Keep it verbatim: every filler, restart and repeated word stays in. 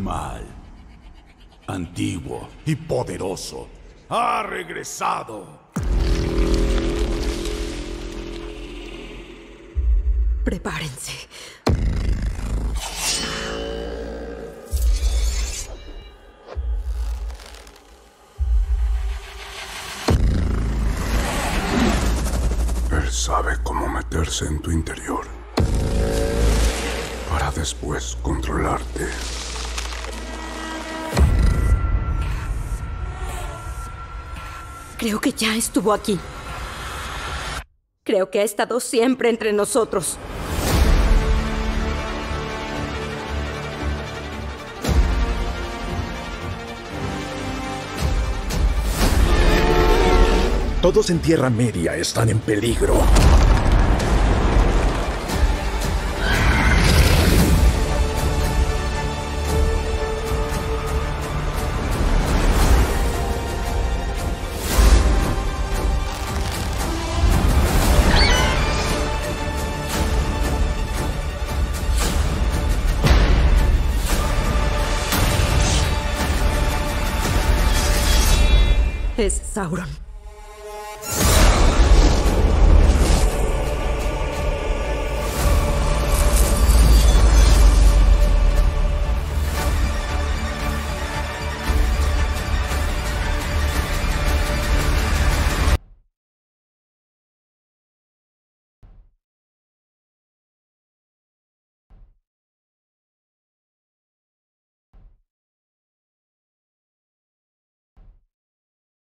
mal, antiguo y poderoso, ha regresado. Prepárense. Él sabe cómo meterse en tu interior para después controlarte. Creo que ya estuvo aquí. Creo que ha estado siempre entre nosotros. Todos en Tierra Media están en peligro. Es Sauron.